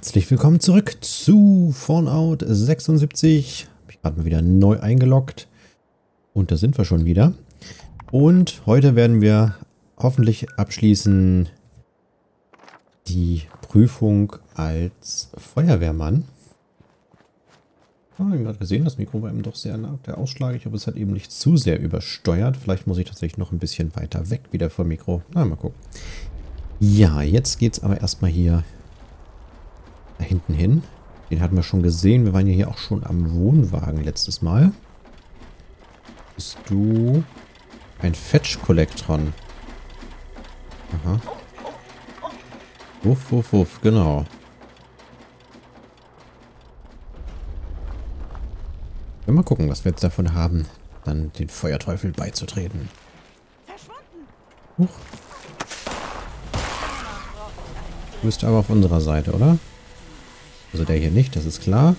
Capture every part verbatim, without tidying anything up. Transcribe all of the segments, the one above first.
Herzlich willkommen zurück zu Fallout sechsundsiebzig. Habe ich gerade mal wieder neu eingeloggt. Und da sind wir schon wieder. Und heute werden wir hoffentlich abschließen die Prüfung als Feuerwehrmann. Ich habe gerade gesehen, das Mikro war eben doch sehr nah, der Ausschlag. Ich hoffe, es hat eben nicht zu sehr übersteuert. Vielleicht muss ich tatsächlich noch ein bisschen weiter weg wieder vom Mikro. Na, mal gucken. Ja, jetzt geht es aber erstmal hier da hinten hin. Den hatten wir schon gesehen. Wir waren ja hier auch schon am Wohnwagen letztes Mal. Bist du ein Fetch-Collectron? Aha. Wuff, wuff, wuff, genau. Ja, mal gucken, was wir jetzt davon haben, dann den Feuerteufel beizutreten. Huch. Du bist aber auf unserer Seite, oder? Also der hier nicht, das ist klar.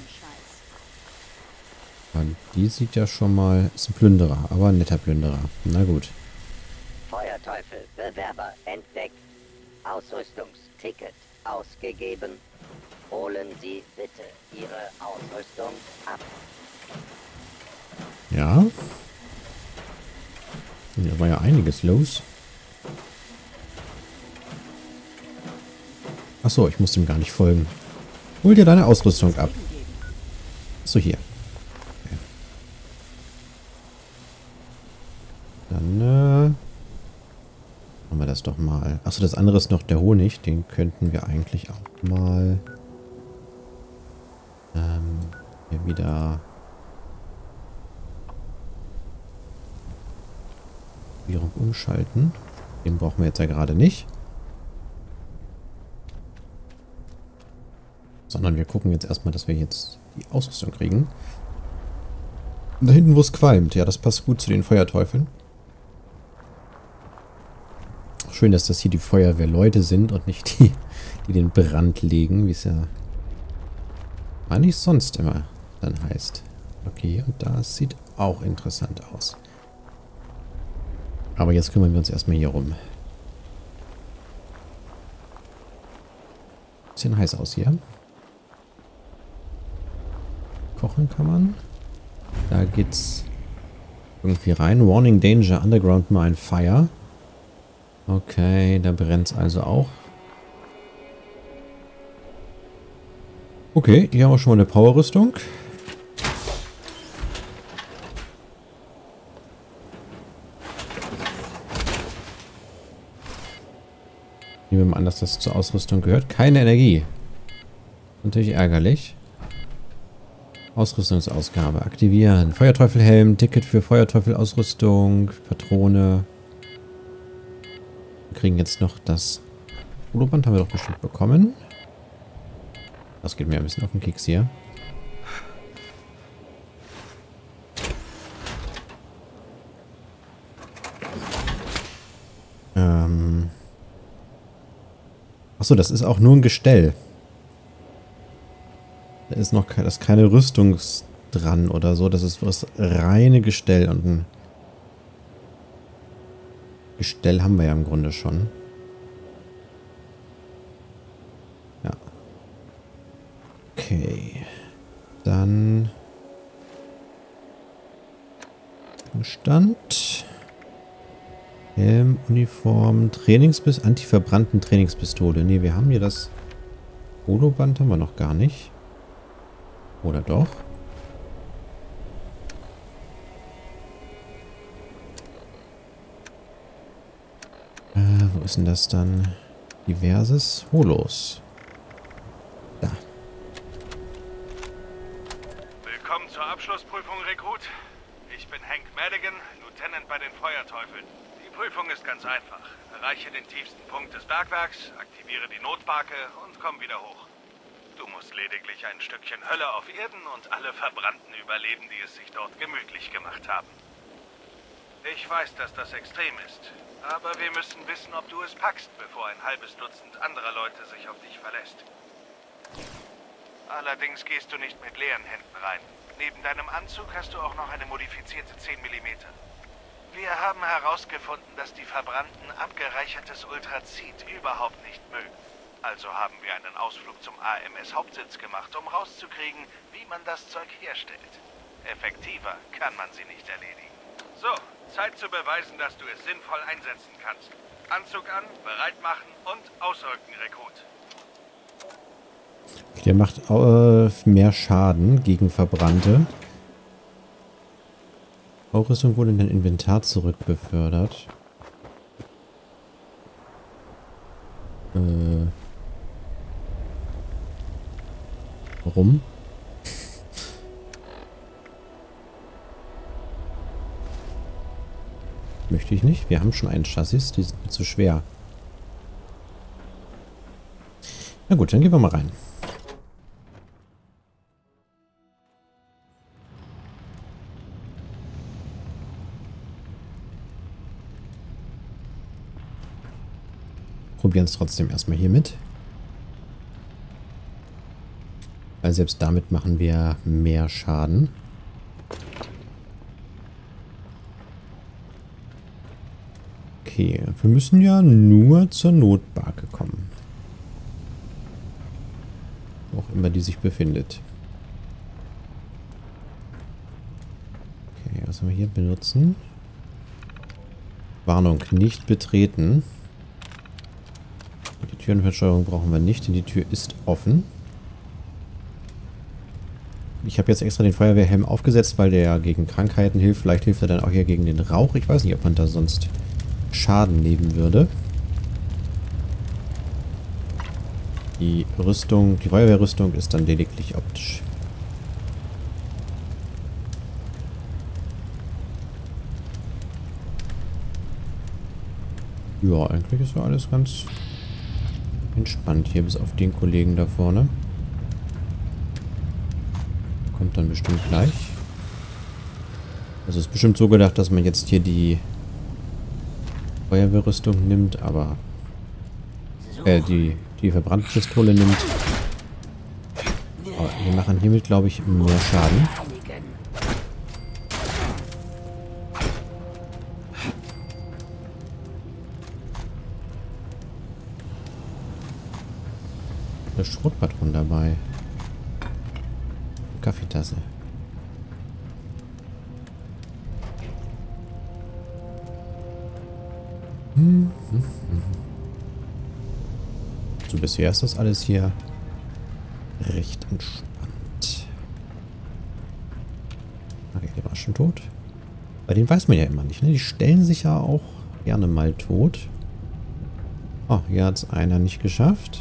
Und die sieht ja schon mal, ist ein Plünderer, aber ein netter Plünderer. Na gut. Feuerteufel, Bewerber entdeckt. Ausrüstungsticket ausgegeben. Holen Sie bitte Ihre Ausrüstung ab. Ja. Da war ja einiges los. Achso, ich muss ihm gar nicht folgen. Hol dir deine Ausrüstung ab. So, hier. Okay. Dann, äh... machen wir das doch mal. Achso, das andere ist noch der Honig. Den könnten wir eigentlich auch mal... Ähm... hier wieder... Aktivierung umschalten. Den brauchen wir jetzt ja gerade nicht. Sondern wir gucken jetzt erstmal, dass wir jetzt die Ausrüstung kriegen. Und da hinten, wo es qualmt. Ja, das passt gut zu den Feuerteufeln. Schön, dass das hier die Feuerwehrleute sind und nicht die, die den Brand legen, wie es ja eigentlich sonst immer dann heißt. Okay, und das sieht auch interessant aus. Aber jetzt kümmern wir uns erstmal hier rum. Bisschen heiß aus hier. Kochen kann man. Da geht's irgendwie rein. Warning Danger, Underground Mine Fire. Okay, da brennt es also auch. Okay, hier haben wir schon mal eine Powerrüstung. Nehmen wir mal an, dass das zur Ausrüstung gehört. Keine Energie. Natürlich ärgerlich. Ausrüstungsausgabe. Aktivieren. Feuerteufelhelm. Ticket für Feuerteufelausrüstung. Patrone. Wir kriegen jetzt noch das Holoband. Haben wir doch bestimmt bekommen. Das geht mir ein bisschen auf den Keks hier. Ähm. Achso, das ist auch nur ein Gestell. Da ist noch ke das ist keine Rüstung dran oder so. Das ist das reine Gestell. Und ein Gestell haben wir ja im Grunde schon. Ja. Okay. Dann Stand. Helm, Uniform, Trainingspistole, antiverbrannten Trainingspistole. Ne, wir haben hier das Holoband haben wir noch gar nicht. Oder doch? Äh, wo ist denn das dann? Diverses Holos. Da. Willkommen zur Abschlussprüfung, Rekrut. Ich bin Hank Madigan, Lieutenant bei den Feuerteufeln. Die Prüfung ist ganz einfach. Erreiche den tiefsten Punkt des Bergwerks, aktiviere die Notbarke und komm wieder hoch. Du musst lediglich ein Stückchen Hölle auf Erden und alle Verbrannten überleben, die es sich dort gemütlich gemacht haben. Ich weiß, dass das extrem ist, aber wir müssen wissen, ob du es packst, bevor ein halbes Dutzend anderer Leute sich auf dich verlässt. Allerdings gehst du nicht mit leeren Händen rein. Neben deinem Anzug hast du auch noch eine modifizierte zehn Millimeter. Wir haben herausgefunden, dass die Verbrannten abgereichertes Ultrazid überhaupt nicht mögen. Also haben wir einen Ausflug zum A M S-Hauptsitz gemacht, um rauszukriegen, wie man das Zeug herstellt. Effektiver kann man sie nicht erledigen. So, Zeit zu beweisen, dass du es sinnvoll einsetzen kannst. Anzug an, bereit machen und ausrücken, Rekrut. Der macht äh, mehr Schaden gegen Verbrannte. Ausrüstung wurde in dein Inventar zurückbefördert. Äh. Warum? Möchte ich nicht. Wir haben schon einen Chassis, die sind mir zu schwer. Na gut, dann gehen wir mal rein. Probieren es trotzdem erstmal hier mit. Weil selbst damit machen wir mehr Schaden. Okay, wir müssen ja nur zur Notbarke kommen. Wo auch immer die sich befindet. Okay, was haben wir hier? Benutzen. Warnung, nicht betreten. Die Türenversteuerung brauchen wir nicht, denn die Tür ist offen. Ich habe jetzt extra den Feuerwehrhelm aufgesetzt, weil der ja gegen Krankheiten hilft. Vielleicht hilft er dann auch hier gegen den Rauch. Ich weiß nicht, ob man da sonst Schaden nehmen würde. Die Rüstung, die Feuerwehrrüstung ist dann lediglich optisch. Ja, eigentlich ist ja alles ganz entspannt hier, bis auf den Kollegen da vorne. Kommt dann bestimmt gleich. Also ist bestimmt so gedacht, dass man jetzt hier die Feuerwehrrüstung nimmt, aber äh, die, die verbrannte Pistole nimmt. Aber wir machen hiermit, glaube ich, mehr Schaden. Eine Schrotpatron dabei. Kaffeetasse. Hm, hm, hm. So, bisher ist das alles hier recht entspannt. Okay, der war schon tot. Bei denen weiß man ja immer nicht, ne? Die stellen sich ja auch gerne mal tot. Oh, hier hat es einer nicht geschafft.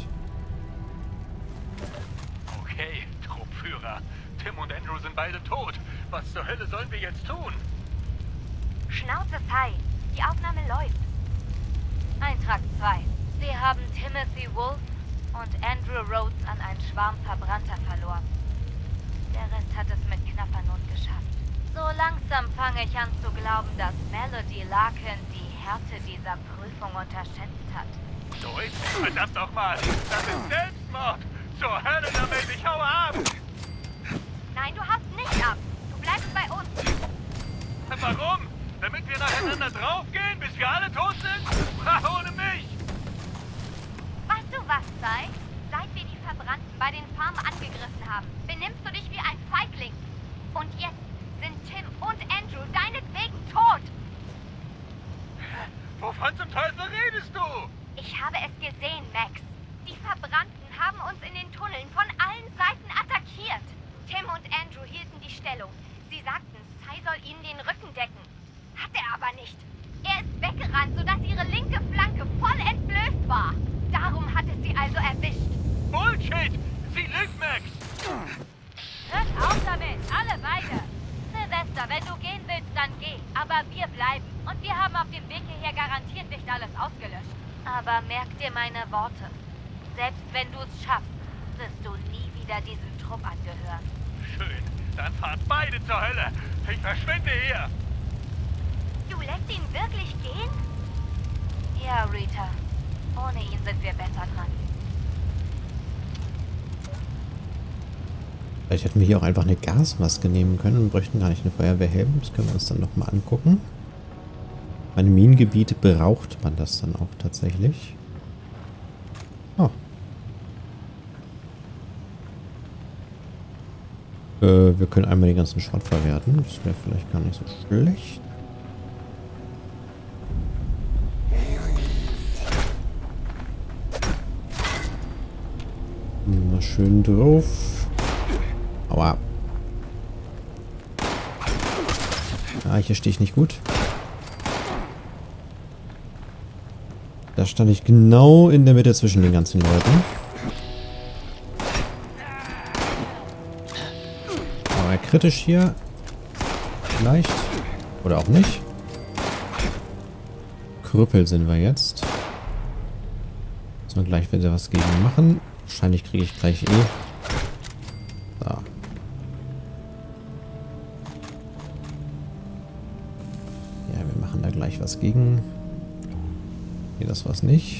Beide tot. Was zur Hölle sollen wir jetzt tun? Schnauze frei. Die Aufnahme läuft. Eintrag zwei. Sie haben Timothy Wolf und Andrew Rhodes an einen Schwarm Verbrannter verloren. Der Rest hat es mit knapper Not geschafft. So langsam fange ich an zu glauben, dass Melody Larkin die Härte dieser Prüfung unterschätzt hat. So ist es, verdammt nochmal. Das ist Selbstmord. Zur Hölle damit, ich haue ab. Nein, du haust nicht ab. Du bleibst bei uns. Warum? Damit wir nacheinander draufgehen, bis wir alle tot sind? Ha, ohne mich! Weißt du was, Sai? Seit wir die Verbrannten bei den Farmen angegriffen haben, benimmst du dich wie ein Feigling. Und jetzt sind Tim und Andrew deinetwegen tot. Wovon zum Teufel redest du? Ich habe es gesehen, Max. Die Verbrannten haben uns in den Tunneln von allen Seiten attackiert. Tim und Andrew hielten die Stellung. Sie sagten, Sai soll ihnen den Rücken decken. Hat er aber nicht. Er ist weggerannt, sodass ihre linke Flanke voll entblößt war. Darum hat es sie also erwischt. Bullshit! Sie lügt, Max! Hört auf damit, alle beide. Sylvester, wenn du gehen willst, dann geh. Aber wir bleiben. Und wir haben auf dem Weg hierher garantiert nicht alles ausgelöscht. Aber merk dir meine Worte. Selbst wenn du es schaffst, wirst du nie wieder diesem Trupp angehören. Schön, dann fahrt beide zur Hölle. Ich verschwinde hier. Du lässt ihn wirklich gehen? Ja, Rita. Ohne ihn sind wir besser dran. Vielleicht hätten wir hier auch einfach eine Gasmaske nehmen können und bräuchten gar nicht eine Feuerwehrhelm. Das können wir uns dann nochmal angucken. Bei einem Minengebiet braucht man das dann auch tatsächlich. Oh, Äh, wir können einmal den ganzen Schrott verwerten. Das wäre vielleicht gar nicht so schlecht. Mal schön drauf. Aua. Ah, hier stehe ich nicht gut. Da stand ich genau in der Mitte zwischen den ganzen Leuten. Aber kritisch hier. Vielleicht. Oder auch nicht. Krüppel sind wir jetzt. So, gleich wieder was gegen machen. Wahrscheinlich kriege ich gleich eh. So. Ja, wir machen da gleich was gegen. Nee, das war's nicht.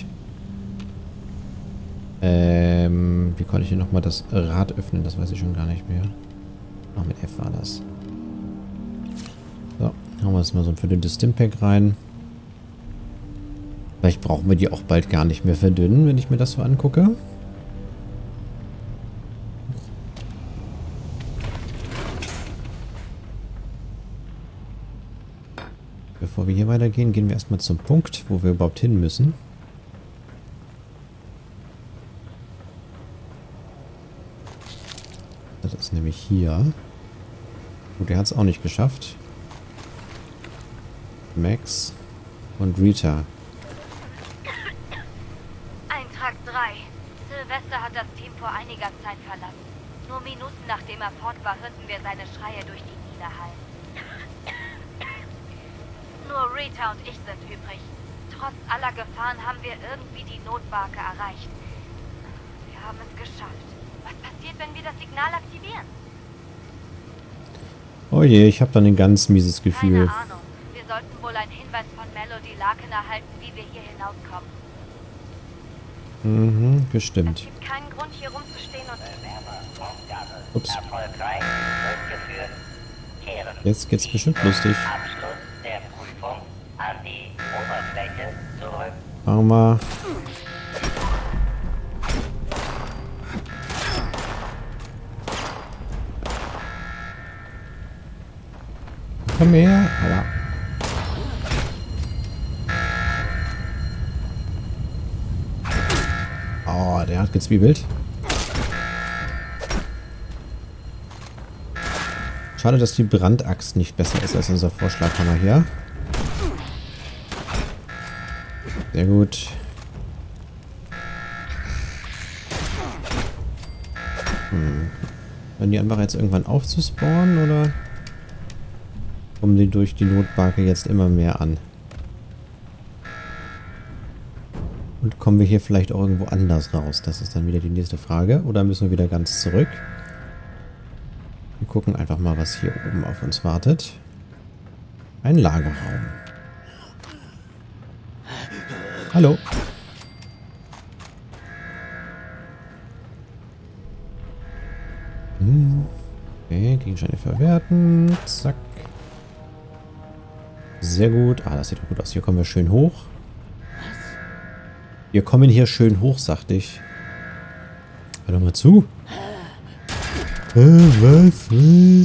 Ähm, wie konnte ich hier nochmal das Rad öffnen? Das weiß ich schon gar nicht mehr. Ach, mit F war das. So, hauen wir jetzt mal so ein verdünntes Stimpack rein. Vielleicht brauchen wir die auch bald gar nicht mehr verdünnen, wenn ich mir das so angucke. Bevor wir hier weitergehen, gehen wir erstmal zum Punkt, wo wir überhaupt hin müssen. Das ist nämlich hier. Gut, der hat es auch nicht geschafft. Max und Rita. Eintrag drei. Sylvester hat das Team vor einiger Zeit verlassen. Nur Minuten nachdem er fort war, hörten wir seine Schreie durch die Niederhallen. Nur Rita und ich sind übrig. Trotz aller Gefahren haben wir irgendwie die Notbarke erreicht. Wir haben es geschafft. Was passiert, wenn wir das Signal aktivieren? Oh je, ich habe dann ein ganz mieses Gefühl. Keine Ahnung. Wir sollten wohl einen Hinweis von Melody Larkin erhalten, wie wir hier hinauskommen. Mhm, Es bestimmt. gibt keinen Grund, hier rumzustehen und... Ups. Erfolgreich durchgeführt. Kehren Jetzt geht's bestimmt lustig. Abschluss der Prüfung an die Oberfläche zurück. Machen wir. Komm her. Aua. Oh, der hat gezwiebelt. Schade, dass die Brandaxt nicht besser ist als unser Vorschlaghammer hier. Sehr gut. Hm. Werden die einfach jetzt irgendwann aufzuspawnen oder kommen die durch die Notbarke jetzt immer mehr an? Und kommen wir hier vielleicht auch irgendwo anders raus? Das ist dann wieder die nächste Frage. Oder müssen wir wieder ganz zurück? Wir gucken einfach mal, was hier oben auf uns wartet. Ein Lagerraum. Hallo. Hm. Okay, Gegenstände verwerten. Zack. Sehr gut. Ah, das sieht doch gut aus. Hier kommen wir schön hoch. Wir kommen hier schön hoch, sagte ich. Hör doch mal zu. Äh, was? Äh.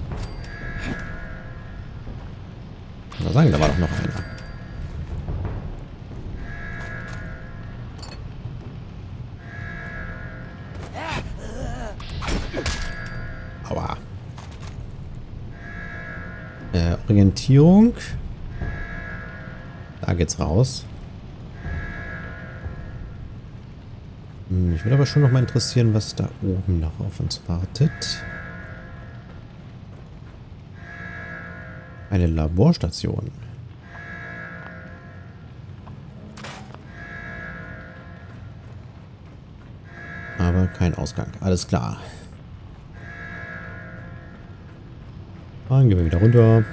Ich mal sagen, da war doch noch einer. Aua. Äh, Orientierung. Da geht's raus. Mich würde aber schon noch mal interessieren, was da oben noch auf uns wartet. Eine Laborstation. Aber kein Ausgang. Alles klar. Dann gehen wir wieder runter.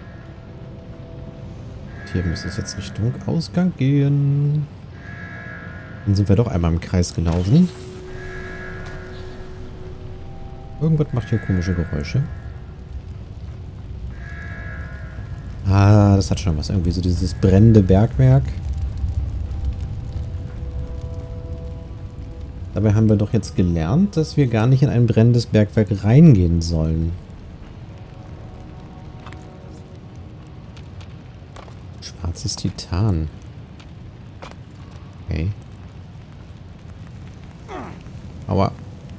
Hier müsste es jetzt Richtung Ausgang gehen. Dann sind wir doch einmal im Kreis gelaufen. Irgendwas macht hier komische Geräusche. Ah, das hat schon was. Irgendwie so dieses brennende Bergwerk. Dabei haben wir doch jetzt gelernt, dass wir gar nicht in ein brennendes Bergwerk reingehen sollen. Schwarzes Titan. Okay. Aua.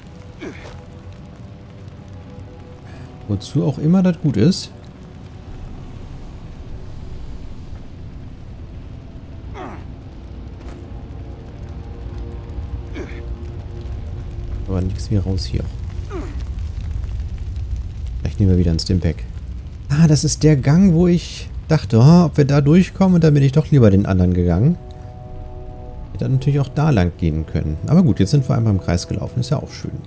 Wozu auch immer das gut ist. Aber nichts wie raus hier. Vielleicht nehmen wir wieder ein Stimpack. Ah, das ist der Gang, wo ich dachte, oh, ob wir da durchkommen. Und dann bin ich doch lieber den anderen gegangen. Hätte dann natürlich auch da lang gehen können. Aber gut, jetzt sind wir einmal im Kreis gelaufen. Ist ja auch schön.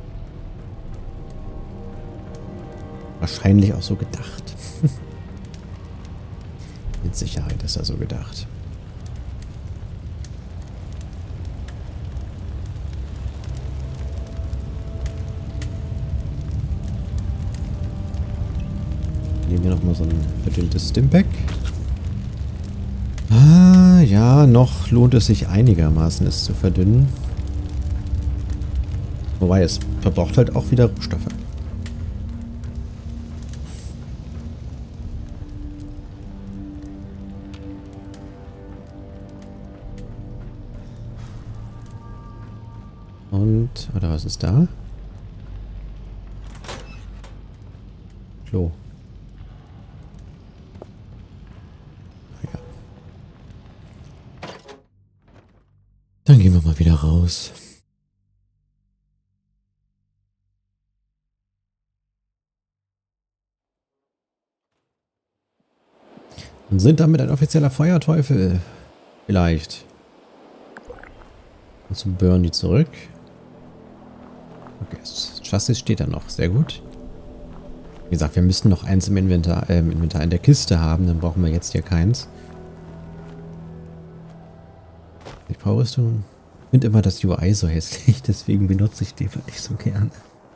Wahrscheinlich auch so gedacht. Mit Sicherheit ist er so gedacht. Nehmen wir nochmal so ein verdünntes Stimpack. Ah, ja, noch lohnt es sich einigermaßen, es zu verdünnen. Wobei, es verbraucht halt auch wieder Rohstoffe. Und, oder was ist da? Klo. Ja. Dann gehen wir mal wieder raus. Und sind damit ein offizieller Feuerteufel. Vielleicht. Und zu Bernie zurück. Okay, das Chassis steht da noch. Sehr gut. Wie gesagt, wir müssten noch eins im Inventar, äh, im Inventar in der Kiste haben. Dann brauchen wir jetzt hier keins. Die Powerrüstung. Ich finde immer das U I so hässlich. Deswegen benutze ich die nicht so gern.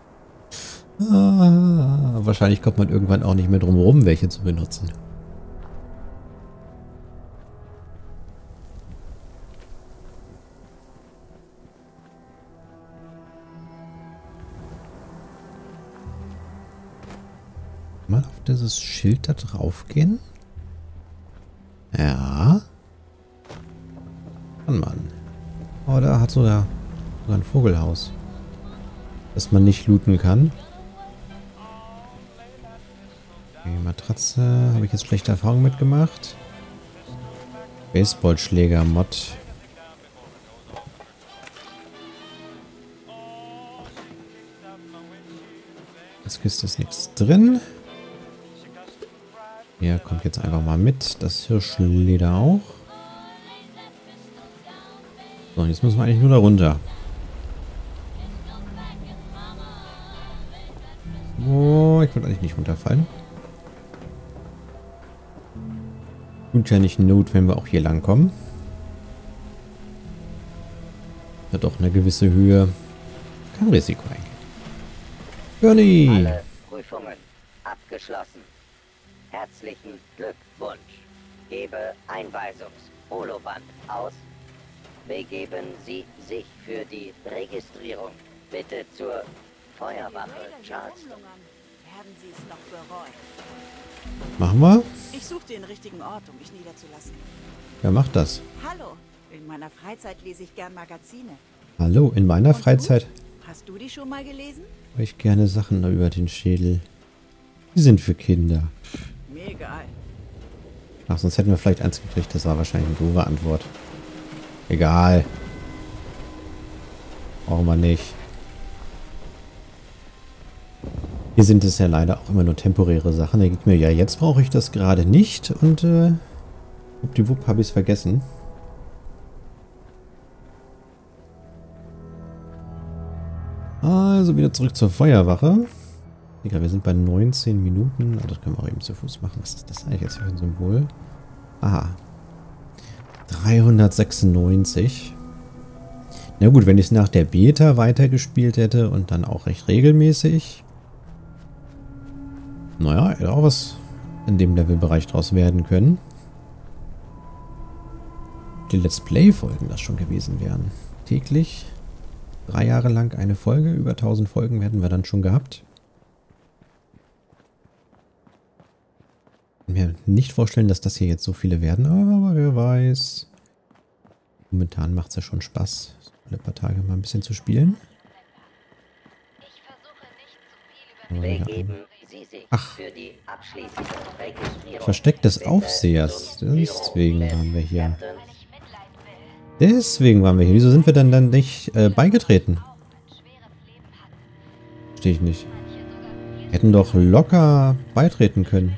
Ah, wahrscheinlich kommt man irgendwann auch nicht mehr drum herum, welche zu benutzen. Mal auf dieses Schild da drauf gehen. Ja. Kann man. Oh, da hat sogar, sogar ein Vogelhaus. Das man nicht looten kann. Okay, Matratze. Habe ich jetzt schlechte Erfahrungen mitgemacht. Baseballschläger-Mod. Das Kiste ist nichts drin. Hier kommt jetzt einfach mal mit. Das Hirschleder auch. So, jetzt müssen wir eigentlich nur da runter. Oh, ich wollte eigentlich nicht runterfallen. Tut ja nicht Not, wenn wir auch hier lang kommen. Hat doch eine gewisse Höhe. Kein Risiko eingehen. Bernie! Alle Prüfungen abgeschlossen. Herzlichen Glückwunsch. Gebe Einweisungs-Holoband aus. Begeben Sie sich für die Registrierung. Bitte zur Feuerwache Charleston. Werden Sie es noch bereuen. Machen wir? Ich suche den richtigen Ort, um mich niederzulassen. Wer macht das? Hallo, in meiner Freizeit lese ich gern Magazine. Hallo, in meiner Und Freizeit du? Hast du die schon mal gelesen? habe ich gerne Sachen über den Schädel. Die sind für Kinder. Mir egal. Ach, sonst hätten wir vielleicht eins gekriegt. Das war wahrscheinlich eine doofe Antwort. Egal. Brauchen wir nicht. Hier sind es ja leider auch immer nur temporäre Sachen. Da geht mir ja, jetzt brauche ich das gerade nicht. Und äh, wuppdiwupp habe ich es vergessen. Also wieder zurück zur Feuerwache. Digga, wir sind bei neunzehn Minuten. Oh, das können wir auch eben zu Fuß machen. Was ist das eigentlich jetzt für ein Symbol? Aha. dreihundertsechsundneunzig. Na gut, wenn ich es nach der Beta weitergespielt hätte und dann auch recht regelmäßig. Naja, hätte auch was in dem Levelbereich draus werden können. Die Let's Play-Folgen das schon gewesen wären. Täglich drei Jahre lang eine Folge. Über tausend Folgen hätten wir dann schon gehabt. Ich kann mir nicht vorstellen, dass das hier jetzt so viele werden, aber wer weiß. Momentan macht es ja schon Spaß, so alle paar Tage mal ein bisschen zu spielen. Begeben Sie sich Ach. für die abschließende Registrierung. Versteck des Aufsehers. Deswegen waren wir hier. Deswegen waren wir hier. Wieso sind wir dann dann nicht äh, beigetreten? Verstehe ich nicht. Wir hätten doch locker beitreten können.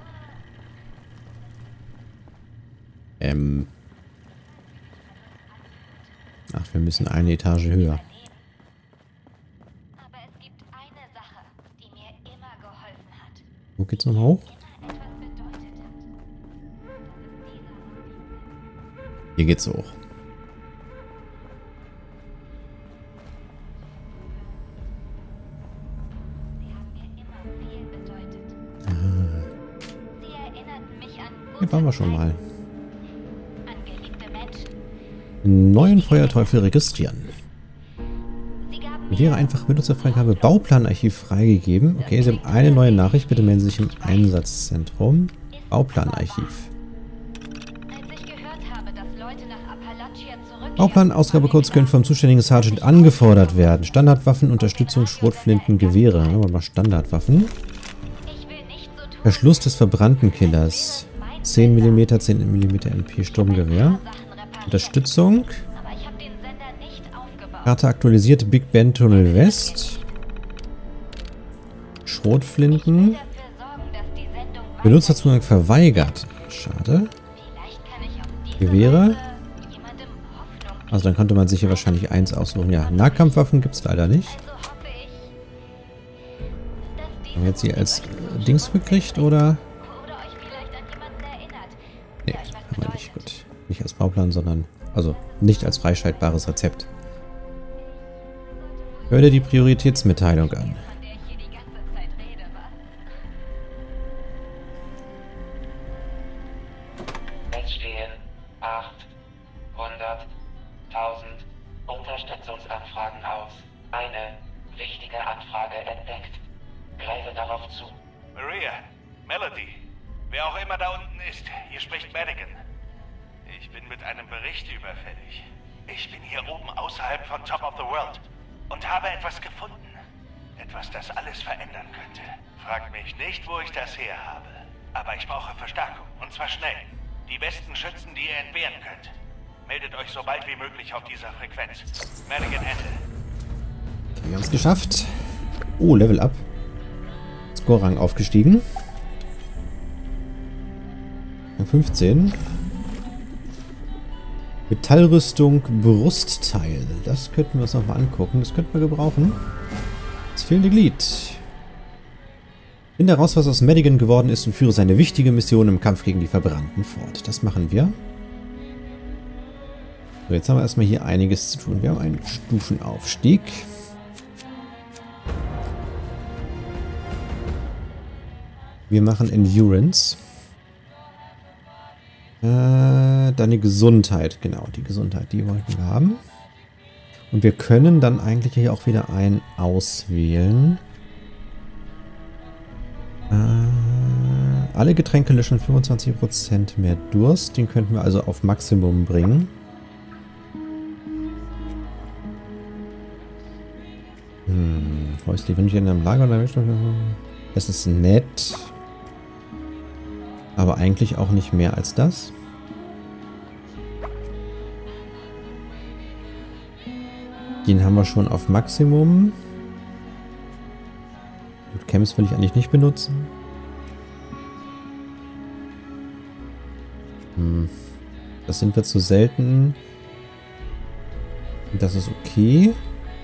Ähm. Ach, wir müssen eine Etage höher. Aber es gibt eine Sache, die mir immer geholfen hat. Wo geht's nochmal hoch? Etwas bedeutet hat. Das ist dieser. Hier geht's hoch. Sie haben mir immer viel bedeutet. Sie erinnerten mich an Hier gute waren wir schon mal. Zeiten, an geliebte Menschen. Neuen Feuerteufel registrieren. Sie gaben Mit Ihrer einfachen Benutzerfreigabe Bauplanarchiv freigegeben. Okay, Sie haben eine neue Nachricht. Bitte melden Sie sich im Einsatzzentrum. Bauplanarchiv. Als ich gehört habe, dass Leute nach Appalachia zurückkehren, Bauplan-Ausgabecodes können vom zuständigen Sergeant angefordert werden. Standardwaffen, Unterstützung, Schrotflinten, Gewehre. Machen wir mal Standardwaffen. ich will nicht so tun, Verschluss des verbrannten Killers. zehn Millimeter, zehn Millimeter M P Sturmgewehr. Sachen reparieren. Unterstützung. Aber ich habe den Sender nicht aufgebaut. Karte aktualisiert. Big Ben Tunnel West. Schrotflinten. Dafür sorgen, dass die Sendung Benutzerzugang verweigert. Schade. Vielleicht kann ich auf diese Gewehre. Weise jemandem Hoffnung. Also dann könnte man sich hier wahrscheinlich eins aussuchen. Ja, Nahkampfwaffen gibt es leider nicht. Also hoffe ich, dass die Haben wir jetzt hier als äh, Dings gekriegt, oder? oder euch vielleicht an jemanden erinnert. Nee, haben wir nicht. Gut. Nicht als Bauplan, sondern... Also, nicht als freischaltbares Rezept. Hör dir die Prioritätsmitteilung an. Von der ich hier die ganze Zeit rede, was? Es stehen achthunderttausend Unterstützungsanfragen aus. Eine wichtige Anfrage entdeckt. Greife darauf zu. Maria, Melody, wer auch immer da unten ist, hier spricht Madigan. Ich bin mit einem Bericht überfällig. Ich bin hier oben außerhalb von Top of the World und habe etwas gefunden. Etwas, das alles verändern könnte. Fragt mich nicht, wo ich das her habe. Aber ich brauche Verstärkung, und zwar schnell. Die besten Schützen, die ihr entbehren könnt. Meldet euch so bald wie möglich auf dieser Frequenz. Madigan Ende. Wir haben es geschafft. Oh, Level Up. Score-Rang aufgestiegen. fünfzehn. Metallrüstung, Brustteil. Das könnten wir uns nochmal angucken. Das könnten wir gebrauchen. Das fehlende Glied. Finde heraus, was aus Madigan geworden ist und führe seine wichtige Mission im Kampf gegen die Verbrannten fort. Das machen wir. So, jetzt haben wir erstmal hier einiges zu tun. Wir haben einen Stufenaufstieg. Wir machen Endurance. Äh, dann die Gesundheit. Genau, die Gesundheit, die wollten wir haben. Und wir können dann eigentlich hier auch wieder einen auswählen. Äh, alle Getränke löschen fünfundzwanzig Prozent mehr Durst. Den könnten wir also auf Maximum bringen. Hm, Häuslich, wenn ich in einem Lager oder das ist nett. Aber eigentlich auch nicht mehr als das. Den haben wir schon auf Maximum. Gut, Chems will ich eigentlich nicht benutzen. Hm. Das sind wir zu selten. Das ist okay.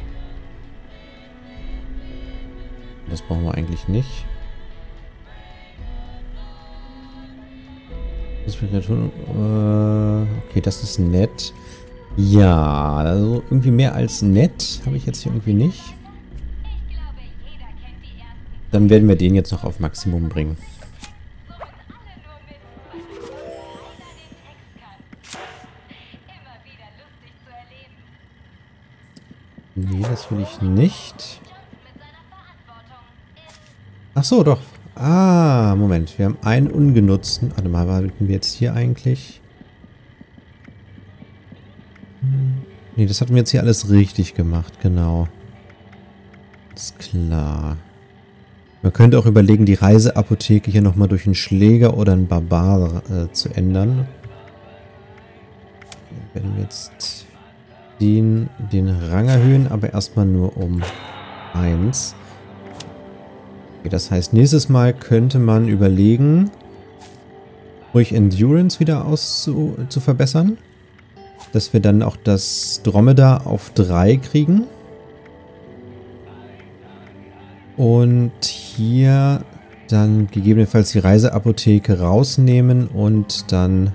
Das brauchen wir eigentlich nicht. Okay, das ist nett. Ja, also irgendwie mehr als nett habe ich jetzt hier irgendwie nicht. Dann werden wir den jetzt noch auf Maximum bringen. Nee, das will ich nicht. Ach so, doch. Ah, Moment. Wir haben einen ungenutzten. Warte mal, warten wir jetzt hier eigentlich? Ne, das hatten wir jetzt hier alles richtig gemacht, genau. Ist klar. Man könnte auch überlegen, die Reiseapotheke hier nochmal durch einen Schläger oder einen Barbar äh, zu ändern. Wir werden jetzt den, den Rang erhöhen, aber erstmal nur um eins. Okay, das heißt, nächstes Mal könnte man überlegen, ruhig Endurance wieder auszu, zu verbessern. Dass wir dann auch das Dromedar auf drei kriegen. Und hier dann gegebenenfalls die Reiseapotheke rausnehmen und dann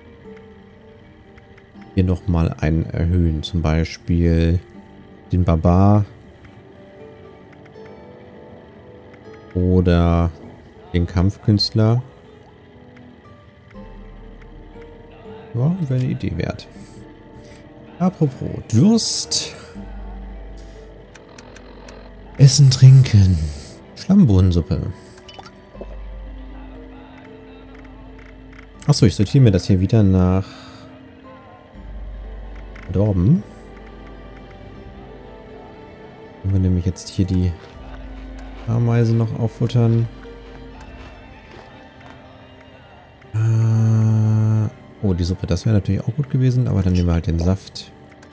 hier nochmal einen erhöhen. Zum Beispiel den Barbar oder den Kampfkünstler. Ja, wäre eine Idee wert. Apropos Durst. Essen, trinken. Schlammbohnensuppe. Achso, ich sortiere mir das hier wieder nach Verdorben. Wenn wir nämlich jetzt hier die Ameisen noch auffuttern. Äh, oh, die Suppe, das wäre natürlich auch gut gewesen, aber dann nehmen wir halt den Saft.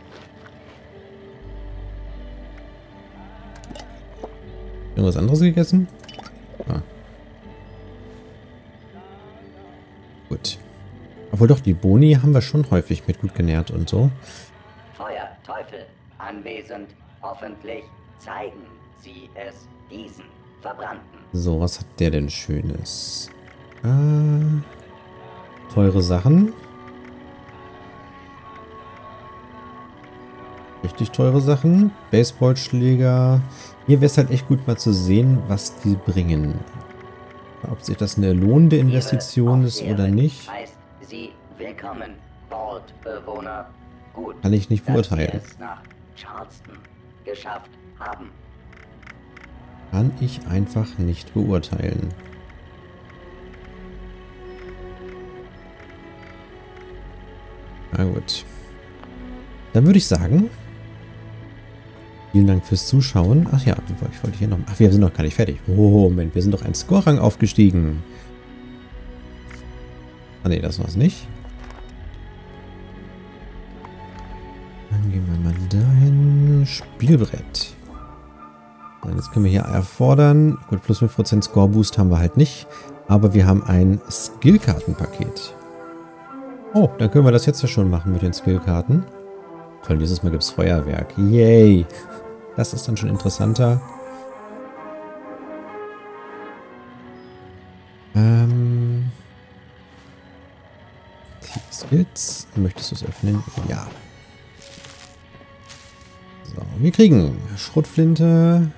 Irgendwas anderes gegessen? Ah. Gut. Obwohl doch, die Boni haben wir schon häufig mit gut genährt und so. Feuerteufel anwesend. Hoffentlich zeigen Sie es diesen Verbrannten. So, was hat der denn Schönes? Äh, teure Sachen. Richtig teure Sachen. Baseballschläger. Hier wäre es halt echt gut mal zu sehen, was die bringen. Ob sich das eine lohnende Investition ist oder nicht, heißt Sie willkommen, Vault-Bewohner. Gut, kann ich nicht beurteilen. dass Sie es nach Charleston geschafft haben. Kann ich einfach nicht beurteilen. Na gut. Dann würde ich sagen, vielen Dank fürs Zuschauen. Ach ja, ich wollte hier noch... Ach, wir sind noch gar nicht fertig. Oh, Moment, wir sind doch ein Score-Rang aufgestiegen. Ah ne, das war's nicht. Dann gehen wir mal dahin. Spielbrett. Und jetzt können wir hier erfordern. Gut, plus fünf Prozent Score-Boost haben wir halt nicht. Aber wir haben ein Skillkartenpaket. Oh, dann können wir das jetzt ja schon machen mit den Skillkarten. Toll, dieses Mal gibt es Feuerwerk. Yay! Das ist dann schon interessanter. Ähm. Skills. Möchtest du es öffnen? Ja. So, wir kriegen Schrotflinte.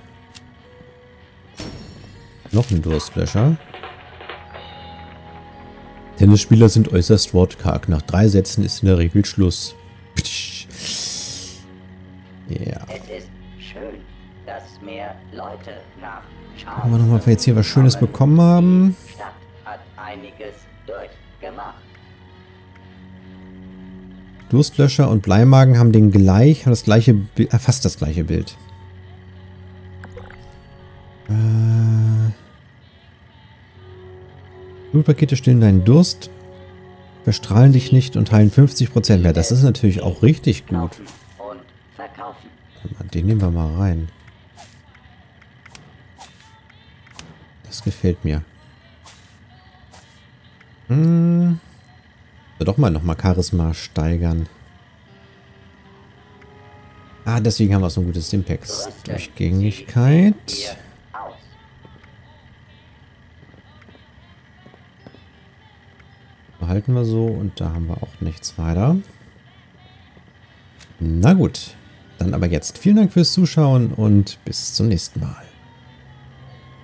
Noch ein Durstlöscher. Tennisspieler sind äußerst wortkarg. Nach drei Sätzen ist in der Regel Schluss. Ja. Es ist schön, dass mehr Leute nach Gucken wir nochmal, ob wir jetzt hier was Schönes bekommen haben. Die Stadt hat einiges durchgemacht. Durstlöscher und Bleimagen haben den gleich, haben das gleiche Bild, äh, fast das gleiche Bild. Äh, Blutpakete stillen deinen Durst, verstrahlen dich nicht und heilen fünfzig Prozent mehr. Das ist natürlich auch richtig gut. Kaufen und verkaufen. Den nehmen wir mal rein. Das gefällt mir. Hm. Doch mal nochmal Charisma steigern. Ah, deswegen haben wir so ein gutes Impact. Durchgängigkeit. Hier aus. Behalten wir so und da haben wir auch nichts weiter. Na gut. Dann aber jetzt vielen Dank fürs Zuschauen und bis zum nächsten Mal.